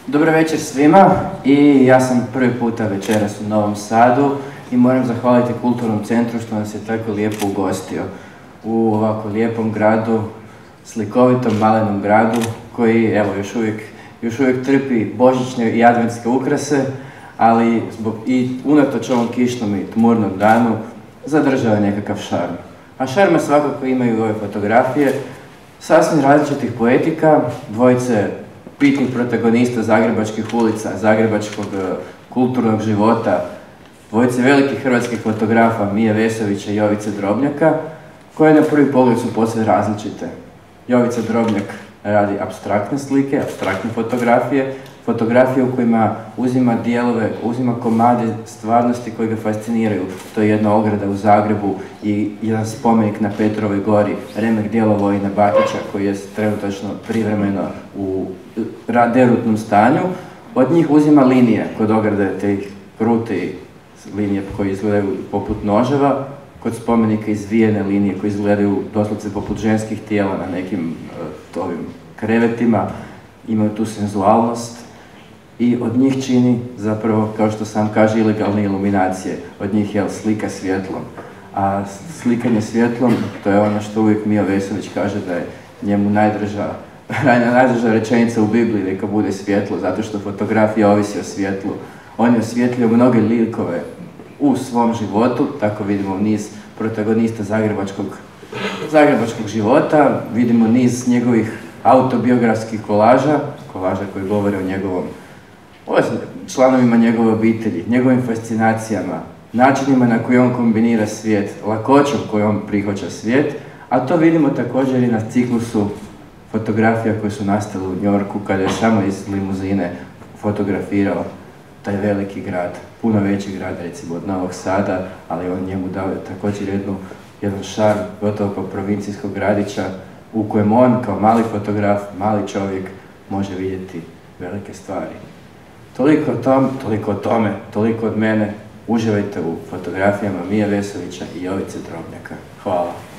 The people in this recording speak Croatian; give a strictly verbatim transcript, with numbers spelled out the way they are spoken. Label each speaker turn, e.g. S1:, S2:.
S1: Dobro večer svima i ja sam prvi puta večeras u Novom Sadu i moram zahvaliti Kulturnom centru što nas je tako lijepo ugostio u ovako lijepom gradu, slikovitom malenom gradu koji evo još uvijek, još uvijek trpi božićne i adventske ukrase, ali zbog i unatoč ovom kišnom i tmurnom danu zadržava je nekakav šarm. A šarma svakako imaju ove fotografije sasvim različitih poetika, dvojice bitnih protagonista zagrebačkih ulica, zagrebačkog kulturnog života, dvojice velikih hrvatskih fotografa Mije Vesovića i Jovice Drobnjaka, koje na prvi pogled su posve različite. Jovica Drobnjak radi apstraktne slike, apstraktne fotografije, fotografije u kojima uzima dijelove, uzima komade stvarnosti koji ga fasciniraju. To je jedna ograda u Zagrebu i jedan spomenik na Petrovoj gori, remek Djelovojina Bakića koji je trenutačno privremeno u derutnom stanju. Od njih uzima linije kod ograde, te krute linije koje izgledaju poput noževa, kod spomenika izvijene linije koje izgledaju doslovce poput ženskih tijela na nekim uh, ovim krevetima, imaju tu senzualnost i od njih čini zapravo, kao što sam kaže, ilegalne iluminacije. Od njih je slika svjetlom. A slikanje svjetlom, to je ono što uvijek Mijo Vesović kaže da je njemu najdrža, najdrža rečenica u Bibliji, neka bude svjetlo, zato što fotografija ovisi o svjetlu. On je osvjetlio mnoge likove u svom životu, tako vidimo niz protagonista zagrebačkog, zagrebačkog života, vidimo niz njegovih autobiografskih kolaža, kolaža koji govore o njegovom, o članovima njegove obitelji, njegovim fascinacijama, načinima na koji on kombinira svijet, lakoćom koju on prihvaća svijet, a to vidimo također i na ciklusu fotografija koje su nastale u Njorku kada je samo iz limuzine fotografirao taj veliki grad, puno veći grad recimo od Novog Sada, ali on njemu dao također jednu, jedan šarm gotovo kao provincijskog gradića u kojem on kao mali fotograf, mali čovjek može vidjeti velike stvari. Toliko o tom, toliko o tome, toliko od mene. Uživajte u fotografijama Mije Vesovića i Jovice Drobnjaka. Hvala.